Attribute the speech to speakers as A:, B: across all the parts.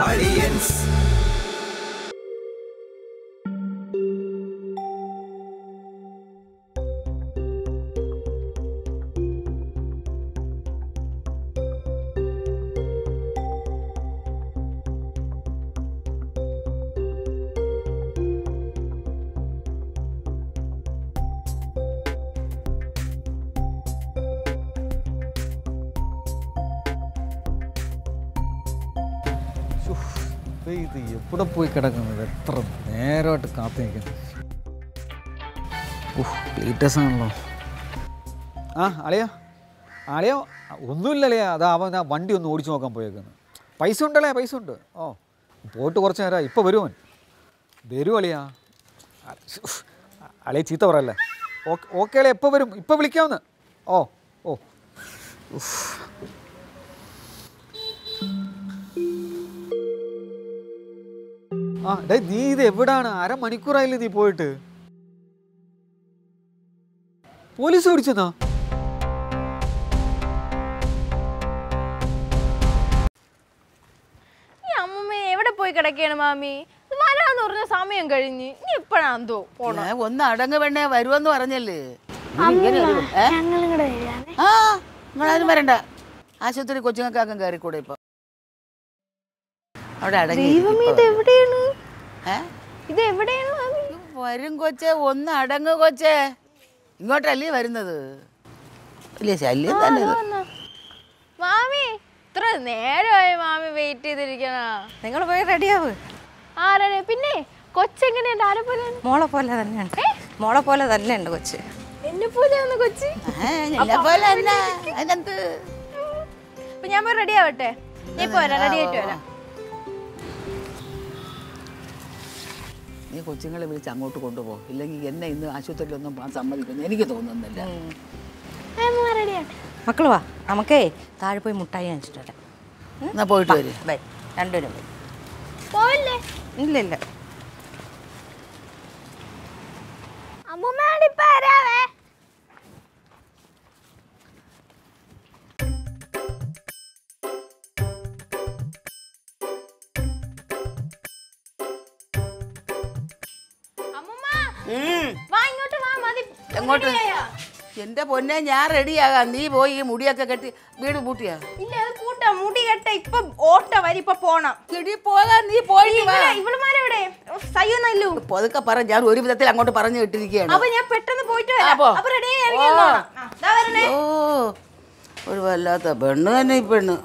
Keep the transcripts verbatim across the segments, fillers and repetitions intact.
A: Aliyans.
B: ഇത് എവിടെ പോയി കിടക്കുന്നത് എത്ര നേരമായിട്ട് കാത്തു നിൽക്കുന്നത് ലേറ്റസ്റ്റ് ആണല്ലോ ആ അളിയാ അളിയാ ഒന്നുമില്ല അളിയാ അതാ അവൻ ആ വണ്ടി ഒന്ന് ഓടിച്ചു നോക്കാൻ പോയേക്കുന്നത് പൈസ ഉണ്ടല്ലേ പൈസ ഉണ്ട് ഓ പോയിട്ട് കുറച്ച് നേരം ഇപ്പോൾ വരുമോൻ വരും അളിയാ അളിയ ചീത്ത പറയല്ലേ ഓക്കെ ഓക്കെ അളിയ എപ്പോൾ വരും ഇപ്പോൾ വിളിക്കാമെന്ന് ഓ ഓ ആ ഡേ നീ ഇത് എവിടാണ് അരമണിക്കൂറായില്ലേ നീ പോയിട്ട് പോലീസ് പിടിച്ചെന്നാ
C: ഈ അമ്മമ്മ എവിടെ പോയി കിടക്കുകയാണ് മാമി വരാന്ന് പറഞ്ഞ സമയം കഴിഞ്ഞ് നീ എപ്പോഴാന്തോ പോണ
D: ഒന്ന് അടങ്ങ് പെണ്ണേ വരുമെന്ന് പറഞ്ഞല്ലേ ആ നിങ്ങളാരും വരണ്ട ആശുപത്രി കൊച്ചുങ്ങൾക്കാക്കം കയറിക്കൂടെ ഇപ്പൊ അവിടെ അടങ്ങി വരും കൊച്ചേ ഒന്ന് അടങ്ങ് കൊച്ചേ ഇങ്ങോട്ടല്ലേ വരുന്നത് വലിയ ശല്യം തന്നെ
C: മാമി ഇത്ര നേരമായി മാമി വെയിറ്റ് ചെയ്തിരിക്കണ
E: നിങ്ങൾ പോയി റെഡിയാവ്
C: ആരെ പിന്നെ കൊച്ചെങ്ങനെയുണ്ട് ആരെ പോലെ
E: മോളെ പോലെ തന്നെയുണ്ട് മോളെ പോലെ തന്നെയുണ്ട് കൊച്ച്
C: എന്നെ പോലെയാണ് കൊച്ചി അപ്പൊ ഞാൻ പോയി റെഡി ആവട്ടെ നീ പോരാ റെഡി ആയിട്ട് വരാം
D: നീ കൊച്ചുങ്ങളെ വിളിച്ച് അങ്ങോട്ട് കൊണ്ടുപോ ഇല്ലെങ്കിൽ എന്നെ ഇന്ന് ആശുപത്രിയിലൊന്നും പോകാൻ സമ്മതിക്കുന്നു എനിക്ക് തോന്നുന്നില്ല
E: മക്കൾ വാ നമുക്കേ താഴെ പോയി മുട്ടായി അണിച്ചിട്ട് വരാം
D: എന്നാ പോയിട്ട് വരും
E: ബൈ രണ്ടുപേരും ബൈ
C: പോയില്ലേ
E: ഇല്ല ഇല്ല
C: അമ്മൂമ്മ വരാവേ
D: എങ്ങോട്ട് എന്റെ പൊന്നെ ഞാൻ റെഡിയാകാം നീ പോയി ഈ മുടിയൊക്കെ കെട്ടി വീട് പൂട്ടിയാ
C: ഇല്ല അത് പൂട്ടാ മുടി കെട്ട ഇപ്പൊ ഓട്ട വരി ഇപ്പൊ പോണം
D: ചെടി പോകാൻ നീ പോയി
C: ഇവളുമാരെവിടെ സയ്യൊന്നല്ലോ
D: പതുക്കെ പറ ഞാൻ ഒരു വിധത്തിൽ അങ്ങോട്ട് പറഞ്ഞു വിട്ടിരിക്കുകയാണ്
C: അപ്പൊ ഞാൻ പെട്ടെന്ന് പോയിട്ട് വരാം
D: ഓ ഒരു വല്ലാത്ത പെണ്ണ് തന്നെ ഈ പെണ്ണ്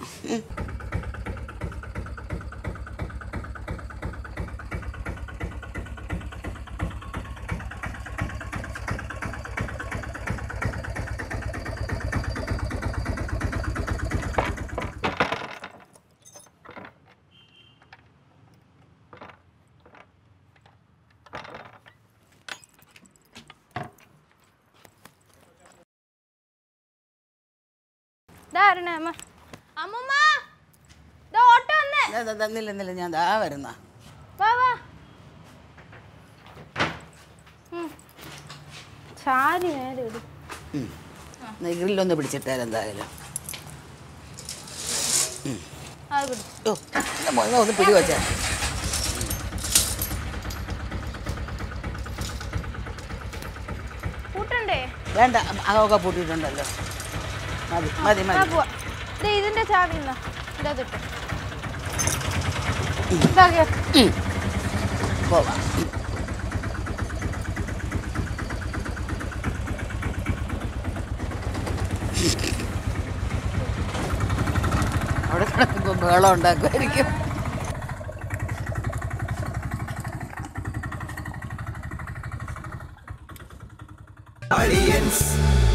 D: നില്ല ഞാൻ ദാ വരുന്ന ഗ്രില്ലൊന്ന് പിടിച്ചിട്ടാൽ എന്തായാലും ഒന്ന് പിടി വെച്ചാ വേണ്ട അതൊക്കെ പൂട്ടിയിട്ടുണ്ടല്ലോ മതി മതി മതി
C: ഇതിന്റെ ചാവി
D: പോവാം അവിടെ കിടക്കുമ്പോ ബഹളം ഉണ്ടാക്കുമായിരിക്കും
A: Aliyans.